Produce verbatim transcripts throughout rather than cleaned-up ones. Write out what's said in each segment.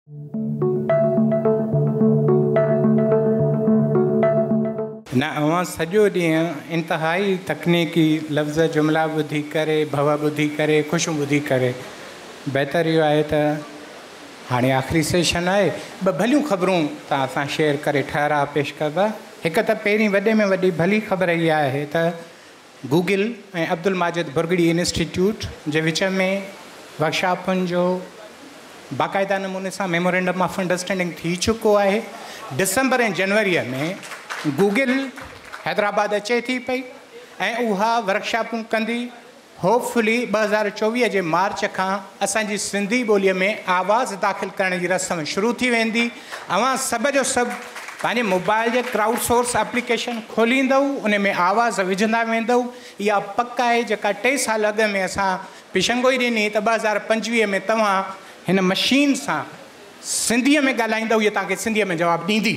न अवां सॼो ॾींहुं इंतिहाई तकनीकी लफ़्ज़ जुमिला ॿुधी करे भव ॿुधी करे ख़ुशि ॿुधी करे बहितर इहो आहे त हाणे आख़िरी सेशन आहे, ॿ भलियूं ख़बरूं तव्हां सां शेयर करे ठहराव पेश कंदा। हिकु त पहिरीं वॾे में वॾी भली ख़बर इहा आहे त गूगल ऐं अब्दुल माजिद बुरगड़ी इंस्टीट्यूट जे विच में वर्कशॉपुनि जो बाक़ाइदा नमूने सां मेमोरेंडम ऑफ अंडरस्टैंडिंग थी चुको आहे। डिसंबर ऐं जनवरीअ में गूगल हैदराबाद अचे थी पई ऐं उहा वर्कशॉपूं कंदी। होपफुली ॿ हज़ार चोवीह जे मार्च खां असांजी सिंधी ॿोलीअ में आवाज़ दाख़िल करण जी रस्म शुरू थी वेंदी। अवां सभ जो सभु पंहिंजे मोबाइल जे क्राउड सोर्स एप्लीकेशन खोलींदव, उन में आवाज़ विझंदा वेंदव। इहा पक आहे जेका टे साल अॻु में असां पिशंगोई ॾिनी त ॿ हज़ार पंजवीह में तव्हां हिन मशीन सां सिंधीअ में ॻाल्हाईंदव, इहा तव्हांखे सिंधीअ में जवाबु ॾींदी।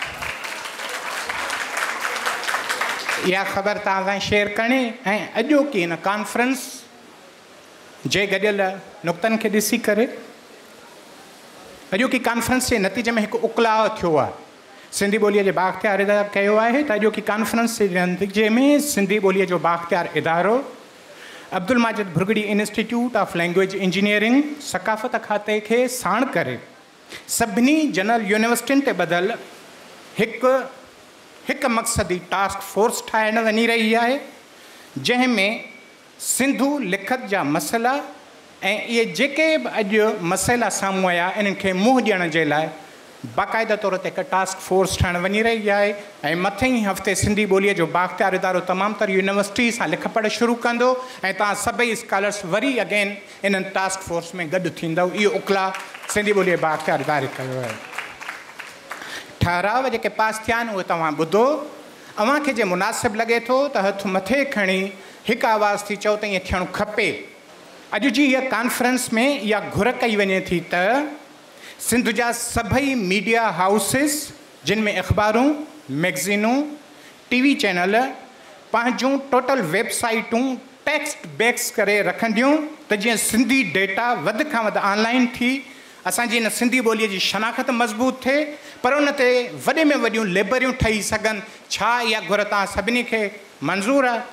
इहा ख़बर तव्हां सां शेयर करणी। ऐं अॼोकी हिन कॉन्फ्रेंस जे गॾियल नुक़्तनि खे ॾिसी करे अॼोकी कॉन्फ्रेंस जे नतीजे में हिकु उकलाव थियो आहे। सिंधी ॿोलीअ जे बाख़्तियार इदारो कयो आहे त अॼोकी कॉन्फ्रेंस जे नतीजे में सिंधी ॿोलीअ जो बाख़्तियार इदारो Abdul Majid Burghri institute of language engineering सकाफ़त खाते खे साण करे सभिनी जनरल यूनिवर्सिटियुनि ते ॿधल हिकु हिकु मक़सदी टास्क फोर्स ठाहिण वञी रही आहे, जंहिंमें सिंधू लिखत जा मसइला ऐं इहे जेके बि अॼु मसइला साम्हूं आया इन्हनि खे मुंहुं ॾियण जे लाइ बाक़ाइदा तौर ते हिकु टास्क फोर्स ठहण वञी रही आहे। ऐं मथे ई हफ़्ते सिंधी ॿोलीअ जो बाख़्तियार इदारो तमामु तर यूनिवर्सिटी सां लिख पढ़ शुरू कंदो ऐं तव्हां सभई स्कॉलर्स वरी अगेन इन्हनि टास्क फोर्स में गॾु थींदव। इहो उकला सिंधी ॿोलीअ जे बाख़्तियार इदारे कयो आहे। ठहराव जेके पास थिया आहिनि उहे तव्हां ॿुधो। अव्हां खे जे मुनासिबु लॻे थो त हथु मथे खणी हिकु आवाज़ थी चओ त ईअं थियणु खपे। अॼु जी इहा कॉन्फ्रेंस में इहा घुर कई वञे थी त सिंध जा सभई मीडिया हाउसिस जिन में अख़बारूं, मैगज़ीनूं, टीवी चैनल पंहिंजूं टोटल वेबसाइटूं टेक्स्ट बेक्स करे रखंदियूं त जीअं सिंधी डेटा वधि खां वधि ऑनलाइन थी असांजी हिन सिंधी ॿोलीअ जी शनाख़त मज़बूत थिए, पर उन ते वॾे में वॾियूं लेबरियूं ठही सघनि। छा इहा घुर तव्हां सभिनी खे मंज़ूरु आहे?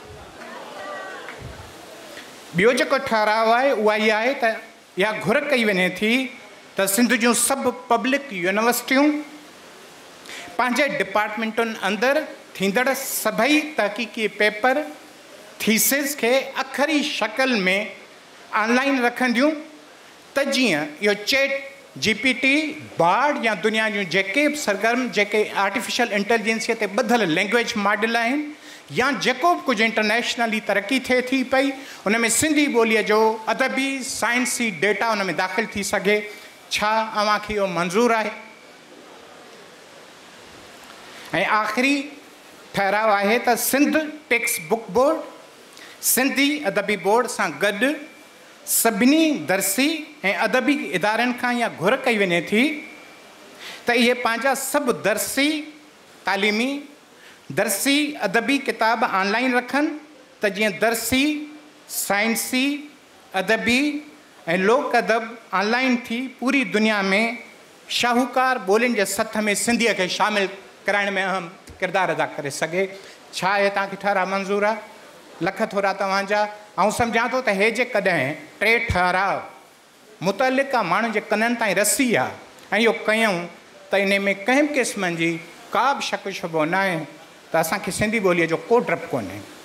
ॿियो जेको ठहराव आहे उहा इहा आहे त इहा घुर कई वञे थी त सिंध जूं सभु पब्लिक यूनिवर्सिटियूं पंहिंजे डिपार्टमेंटुनि अंदरि थींदड़ सभई तहक़ीक़ी पेपर थीसिस खे अखरी शक्ल में ऑनलाइन रखंदियूं त जीअं इहो chat G P T Bard या दुनिया जूं जेके बि सरगर्म जेके आर्टिफिशियल इंटेलिजेंसीअ ते ॿधल लैंग्वेज मॉडल आहिनि या जेको बि कुझु इंटरनेशनली तरक़ी थिए थी पई उन में सिंधी ॿोलीअ जो अदबी साइंसी डेटा उन में दाख़िल थी सघे। छा अव्हांखे इहो मंज़ूरु आहे? ऐं आख़िरी ठहराव आहे त Sindh text book board Sindhi Adabi board सां गॾु सभिनी दर्सी ऐं अदबी इदारनि खां इहा घुर कई वञे थी त इहे पंहिंजा सभु दर्सी तालीमी दर्सी अदबी किताब ऑनलाइन रखनि त जीअं दर्सी साइंसी अदबी ऐं लोक अदब ऑनलाइन थी पूरी दुनिया में शाहूकार ॿोलियुनि जे सथ में सिंधीअ खे शामिलु कराइण में अहम किरदारु अदा करे सघे। छा आहे तव्हांखे ठहराव मंज़ूरु आहे? लख थोरा तव्हांजा। ऐं सम्झां थो त हे जे कॾहिं टे ठहराव मुतलिक़ा माण्हुनि जे कननि ताईं रसी आहे ऐं इहो कयूं त इन में कंहिं बि क़िस्म जी का बि शक शुबो न आहे त असांखे सिंधी ॿोलीअ जो को डपु कोन्हे।